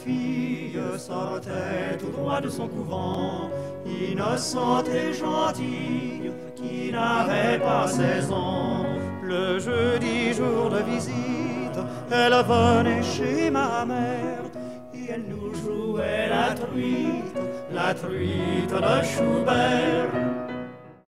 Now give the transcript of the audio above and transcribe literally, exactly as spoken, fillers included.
fille sortait tout droit de son couvent, innocente et gentille, qui n'avait pas seize ans. Le jeudi jour de visite, elle venait chez ma mère, et elle nous jouait la truite, la truite de Schubert.